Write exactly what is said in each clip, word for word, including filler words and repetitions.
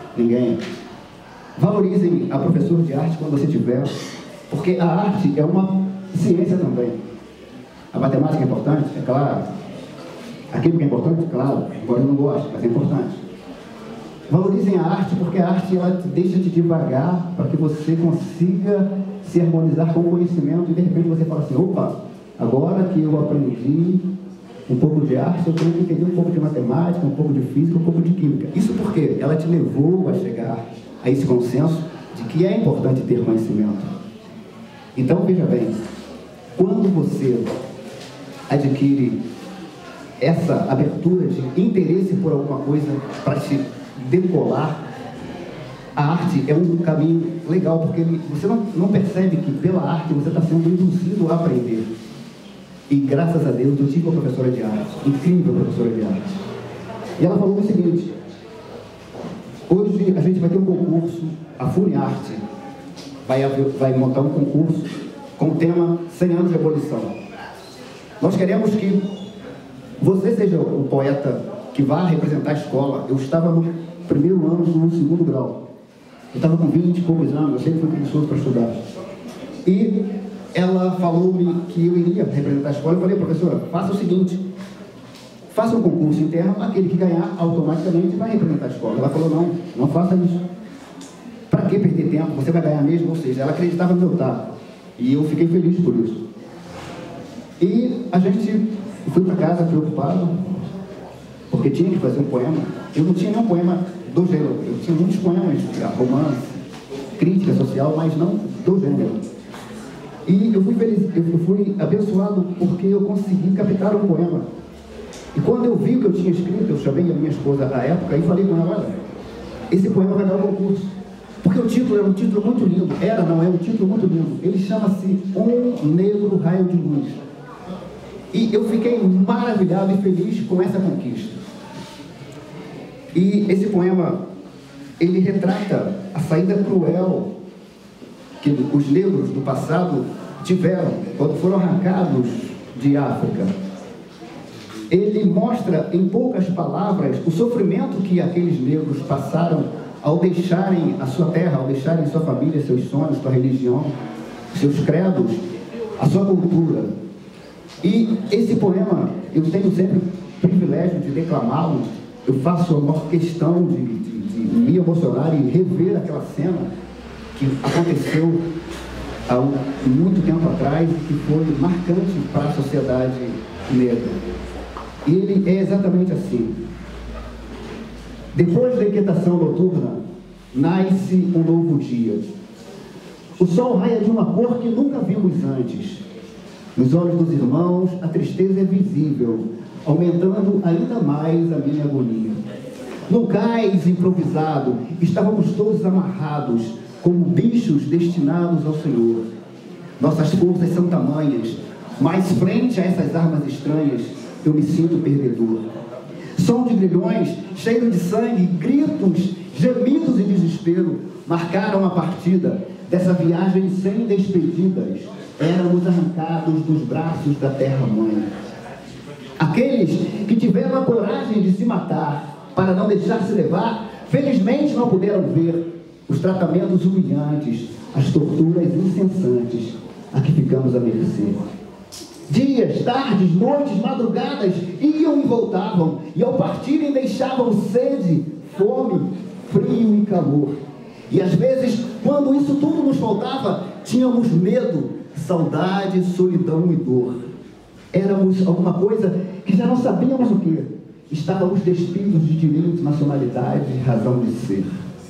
Ninguém. Valorizem a professora de arte quando você tiver, porque a arte é uma ciência também. A matemática é importante, é claro. Aquilo que é importante, claro, embora eu não goste, mas é importante. Valorizem a arte, porque a arte ela te deixa de devagar para que você consiga se harmonizar com o conhecimento e de repente você fala assim, opa, agora que eu aprendi um pouco de arte, eu tenho que entender um pouco de matemática, um pouco de física, um pouco de química. Isso porque ela te levou a chegar a esse consenso de que é importante ter conhecimento. Então, veja bem, quando você adquire essa abertura de interesse por alguma coisa para te decolar, a arte é um caminho legal, porque ele, você não, não percebe que pela arte você está sendo induzido a aprender. E graças a Deus eu tive uma professora de arte, incrível professora de arte. E ela falou o seguinte, hoje a gente vai ter um concurso, a FUNIARTE vai, vai montar um concurso com o tema cem anos de abolição. Nós queremos que você seja o poeta que vá representar a escola. Eu estava no primeiro ano do segundo grau. Eu estava com vinte e poucos anos, eu sempre fui preguiçoso para estudar. E ela falou-me que eu iria representar a escola. Eu falei, professora, faça o seguinte, faça um concurso interno, aquele que ganhar automaticamente vai representar a escola. Ela falou, não, não faça isso. Para que perder tempo? Você vai ganhar mesmo? Ou seja, ela acreditava no meu tato. E eu fiquei feliz por isso. E a gente foi para casa preocupado, porque tinha que fazer um poema. Eu não tinha nenhum poema do gênero. Eu tinha muitos poemas, romance, crítica social, mas não do gênero. E eu fui, feliz, eu fui abençoado porque eu consegui captar um poema. E quando eu vi o que eu tinha escrito, eu chamei a minha esposa à época e falei com ela, olha, esse poema vai dar um concurso. Porque o título era um título muito lindo. Era, não, é um título muito lindo. Ele chama-se Um Negro Raio de Luz. E eu fiquei maravilhado e feliz com essa conquista. E esse poema, ele retrata a saída cruel que os negros do passado tiveram quando foram arrancados de África. Ele mostra em poucas palavras o sofrimento que aqueles negros passaram ao deixarem a sua terra, ao deixarem sua família, seus sonhos, sua religião, seus credos, a sua cultura. E esse poema, eu tenho sempre o privilégio de declamá-lo. Eu faço a maior questão de, de, de me emocionar e rever aquela cena que aconteceu há muito tempo atrás e que foi marcante para a sociedade negra. E ele é exatamente assim. Depois da inquietação noturna, nasce um novo dia. O sol raia de uma cor que nunca vimos antes. Nos olhos dos irmãos, a tristeza é visível, aumentando ainda mais a minha agonia. No cais improvisado, estávamos todos amarrados, como bichos destinados ao Senhor. Nossas forças são tamanhas, mas frente a essas armas estranhas, eu me sinto perdedor. Som de grilhões, cheiro de sangue, gritos, gemidos e desespero, marcaram a partida dessa viagem sem despedidas. Éramos arrancados dos braços da terra-mãe. Aqueles que tiveram a coragem de se matar para não deixar se levar, felizmente não puderam ver os tratamentos humilhantes, as torturas incessantes a que ficamos à mercê. Dias, tardes, noites, madrugadas iam e voltavam, e ao partirem deixavam sede, fome, frio e calor. E às vezes, quando isso tudo nos faltava, tínhamos medo, saudade, solidão e dor. Éramos alguma coisa que já não sabíamos o que. Estávamos despidos de direitos, nacionalidade e razão de ser.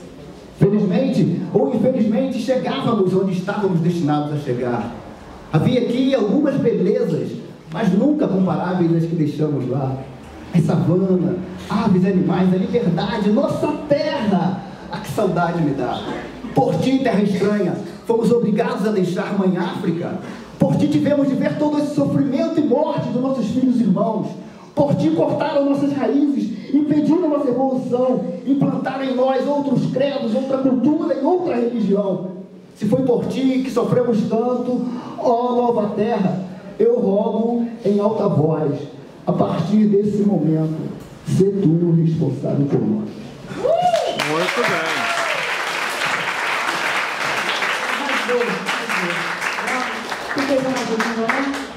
Felizmente ou infelizmente chegávamos onde estávamos destinados a chegar. Havia aqui algumas belezas, mas nunca comparáveis às que deixamos lá. A savana, aves, animais, a liberdade, nossa terra. Ah, que saudade me dá. Por ti, terra estranha, fomos obrigados a deixar mãe África. Por ti tivemos de ver todo esse sofrimento e morte dos nossos filhos e irmãos. Por ti cortaram nossas raízes, impedindo a nossa evolução, implantaram em nós outros credos, outra cultura e outra religião. Se foi por ti que sofremos tanto, ó nova terra, eu rogo em alta voz, a partir desse momento, ser tu responsável por nós. Muito bem. Arrasou, arrasou. Que coisa mais linda, né?